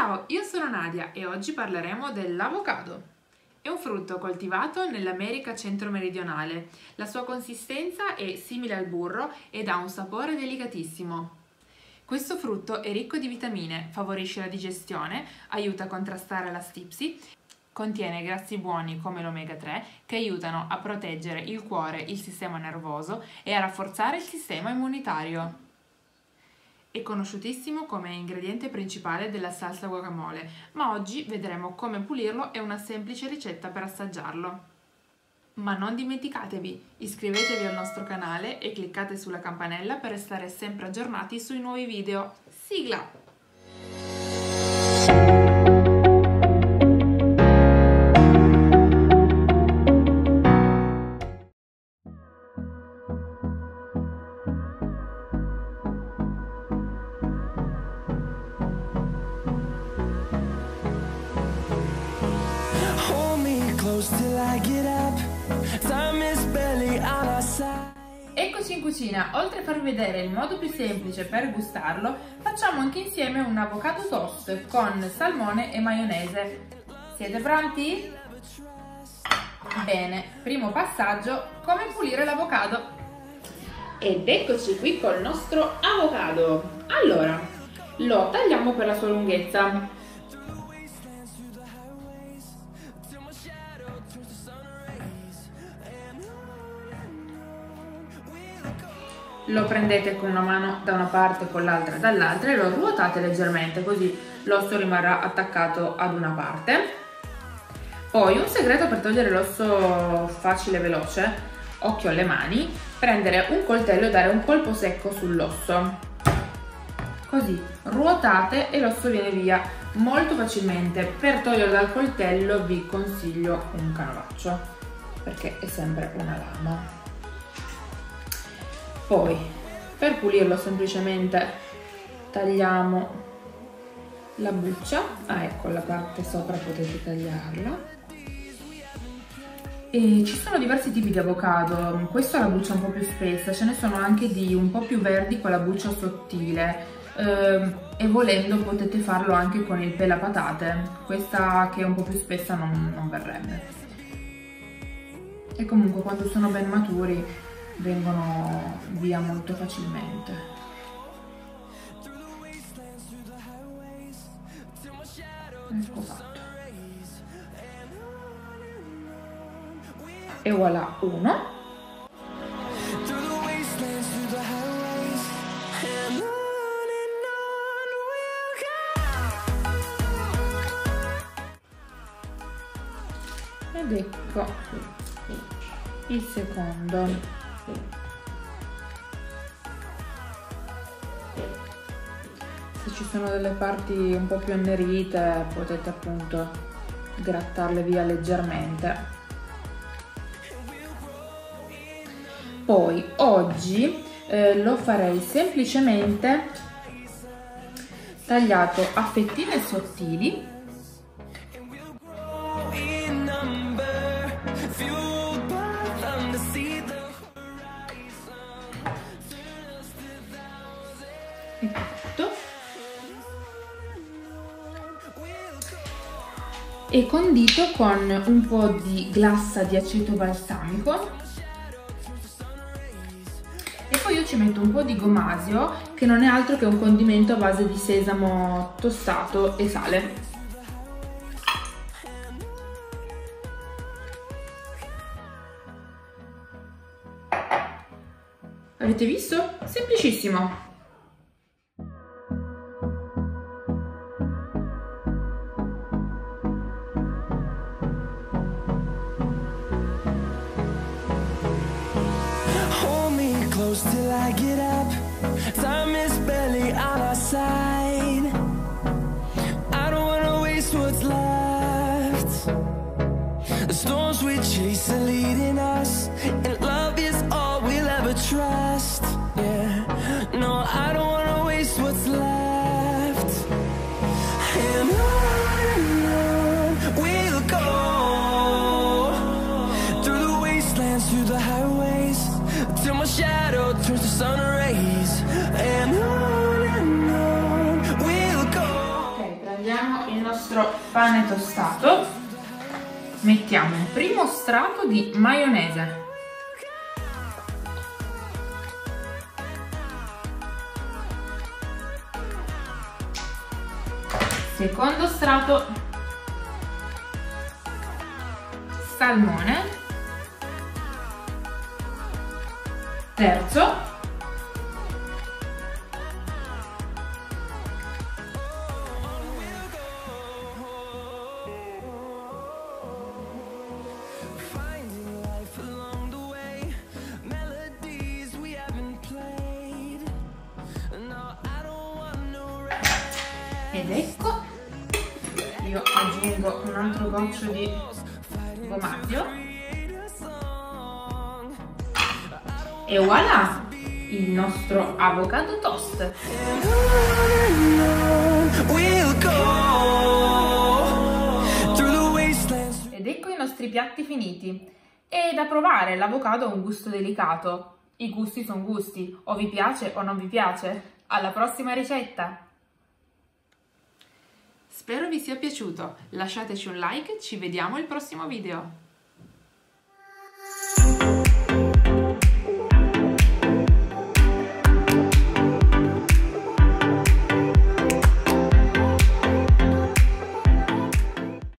Ciao, io sono Nadia e oggi parleremo dell'avocado. È un frutto coltivato nell'America centro-meridionale. La sua consistenza è simile al burro ed ha un sapore delicatissimo. Questo frutto è ricco di vitamine, favorisce la digestione, aiuta a contrastare la stipsi, contiene grassi buoni come l'omega 3 che aiutano a proteggere il cuore, il sistema nervoso e a rafforzare il sistema immunitario. È conosciutissimo come ingrediente principale della salsa guacamole, ma oggi vedremo come pulirlo e una semplice ricetta per assaggiarlo. Ma non dimenticatevi, iscrivetevi al nostro canale e cliccate sulla campanella per restare sempre aggiornati sui nuovi video. Sigla! Eccoci in cucina. Oltre a farvi vedere il modo più semplice per gustarlo, facciamo anche insieme un avocado toast con salmone e maionese. Siete pronti? Bene, primo passaggio, come pulire l'avocado. Ed eccoci qui col nostro avocado. Allora, lo tagliamo per la sua lunghezza. Lo prendete con una mano da una parte e con l'altra dall'altra e lo ruotate leggermente, così l'osso rimarrà attaccato ad una parte. Poi un segreto per togliere l'osso facile e veloce, occhio alle mani, prendere un coltello e dare un colpo secco sull'osso. Così ruotate e l'osso viene via molto facilmente. Per toglierlo dal coltello vi consiglio un canovaccio, perché è sempre una lama. Poi, per pulirlo semplicemente tagliamo la buccia, ecco la parte sopra potete tagliarla. E ci sono diversi tipi di avocado, questo ha la buccia un po' più spessa, ce ne sono anche di un po' più verdi con la buccia sottile e volendo potete farlo anche con il pelapatate, questa che è un po' più spessa non verrebbe. E comunque quando sono ben maturi vengono via molto facilmente. Ecco fatto. E voilà uno. Ed ecco il secondo. Se ci sono delle parti un po' più annerite potete appunto grattarle via leggermente. Poi oggi lo farei semplicemente tagliato a fettine sottili. E condito con un po' di glassa di aceto balsamico e poi io ci metto un po' di gomasio, che non è altro che un condimento a base di sesamo tostato e sale. Avete visto? Semplicissimo! Till I get up, time is barely on our side. I don't wanna waste what's left. The storms we chase are leading us, and love is all we'll ever trust. Yeah, no, I don't wanna waste what's left. And on we'll go, through the wastelands, through the highways, till my shadow turns to sun rays, and on we'll go. Ok, prendiamo nostro pane tostato mettiamo un primo strato di maionese, secondo strato salmone, terzo ed ecco, io aggiungo un altro goccio di gomaglio e voilà il nostro avocado toast. Ed ecco i nostri piatti finiti. E da provare, l'avocado ha un gusto delicato. I gusti sono gusti, o vi piace o non vi piace. Alla prossima ricetta! Spero vi sia piaciuto, lasciateci un like e ci vediamo al prossimo video.